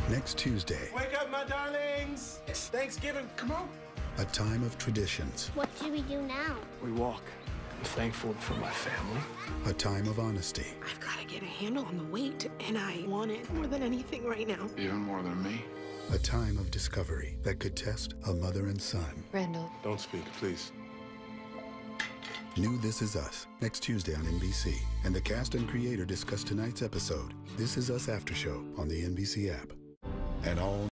Next Tuesday, Wake up, my darlings! It's Thanksgiving, come on! a time of traditions. What do we do now? We walk. I'm thankful for my family. A time of honesty. I've got to get a handle on the weight, and I want it more than anything right now. Even more than me. A time of discovery that could test a mother and son. Randall. Don't speak, please. New This Is Us, next Tuesday on NBC. And the cast and creator discuss tonight's episode, This Is Us After Show, on the NBC app. And all